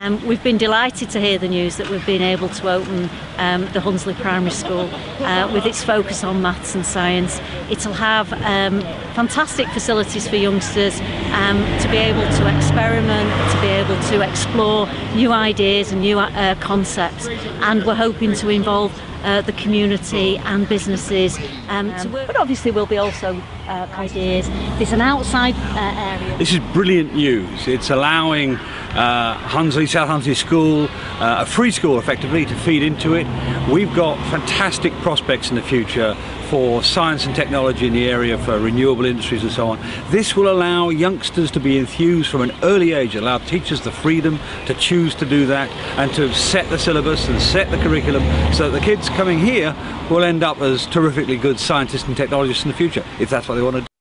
We've been delighted to hear the news that we've been able to open the Hunsley Primary School with its focus on maths and science. It'll have fantastic facilities for youngsters to be able to experiment, to be able to explore new ideas and new concepts, and we're hoping to involve the community and businesses to work. But obviously will be also ideas. There's an outside area. This is brilliant news. It's allowing Hunsley, South Hunsley School, a free school effectively, to feed into it. We've got fantastic prospects in the future for science and technology in the area, for renewable industries and so on. This will allow youngsters to be enthused from an early age, allow teachers the freedom to choose to do that and to set the syllabus and set the curriculum so that the kids coming here will end up as terrifically good scientists and technologists in the future, if that's what they want to do.